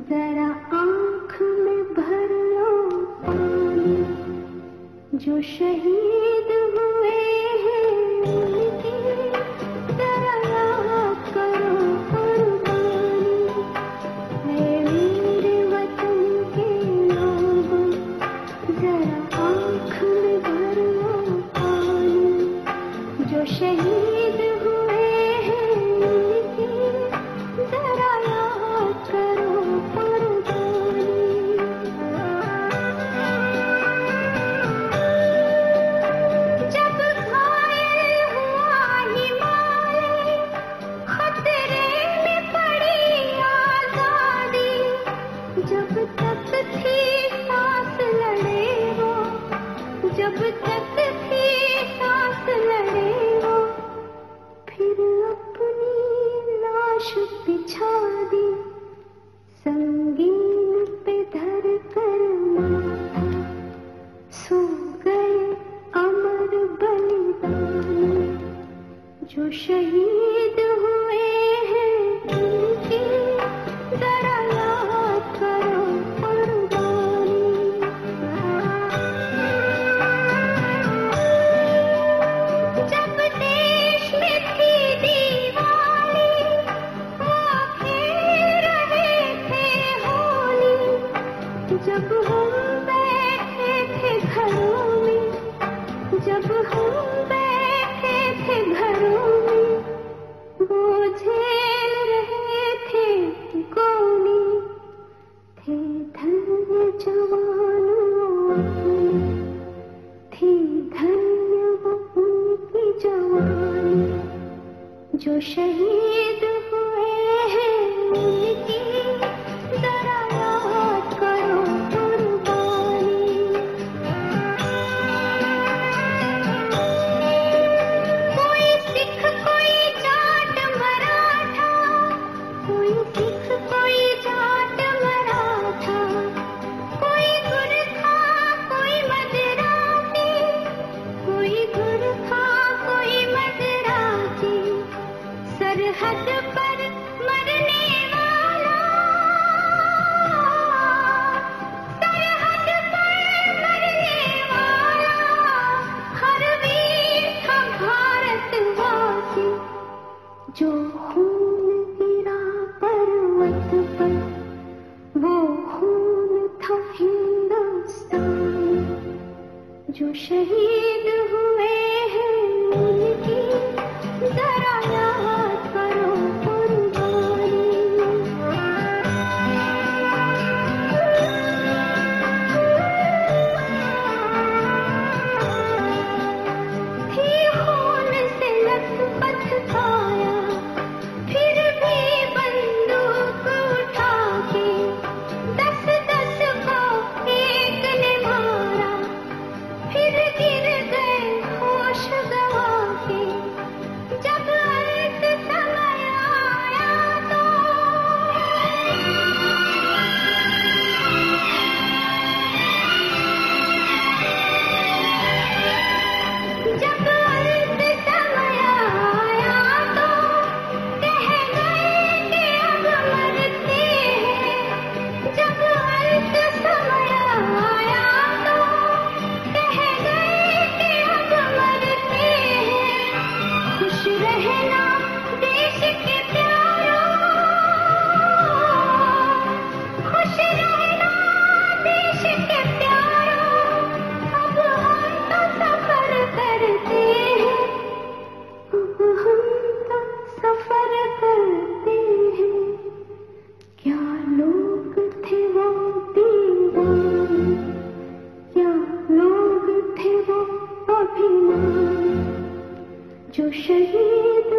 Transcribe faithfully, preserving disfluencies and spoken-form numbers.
जरा आँख में भर लो पानी, जो शहीद हुए हैं उनकी जरा याद करो कुर्बानी। है मेरे वतन के लोगों, जरा आँख में भर लो पानी, जो शहीद हुए हैं उनकी जरा याद करो कुर्बानी। जब घायल हुआ हिमालय, खतरे में पड़ी आजादी, जब तक थी सांस लड़े वो, जब तक थी सांस लड़े वो, फिर अपनी लाश बिछा दी, संगीन पे धर कर माथा, सो गए अमर बलिदानी, जो शहीद हुए हैं उनकी जरा याद करो कुर्बानी। जब देश में थी दीवाली, वो खेल रहे थे होली, जब हम बैठे थे घरों में, जब हम बैठे थे घरों में, वो झेल रहे थे गोली, थे धन्य जवानों अपने, थी धन्य वो उनकी जवानी, जो शहीद हुए हैं उनकी जरा याद करो कुर्बानी। कोई सिख कोई जाट मराठा, कोई सिख कोई जाट मराठा, कोई गुरखा कोई मदरासी, कोई गुरखा कोई मदरासी, सरहद पर मरने वाला, सरहद पर मरने वाला, हर वीर था भारतवासी, जो खून गिरा पर्वत पर, वो खून था हिंदुस्तानी, जो शहीद हुए हैं उनकी जरा याद करो कुर्बानी। थी खून से लथपथ काया, फिर भी बंदूक उठा के, दस दस को एक ने मारा, फिर गिर गए होश गवा के, जब अंत समय आया तो, जब अंत समय आया तो, कह गए कि अब मरते हैं, जब अंत समय आया तो, कह गए कि अब मरते हैं। खुश रहना देश के प्यारों, खुश रहना देश के प्यारों, अब हम तो सफर करते हैं, अब हम तो सफर करते हैं। क्या लोग थे वो दीवाने, क्या लोग थे वो अभिमानी, जो शहीद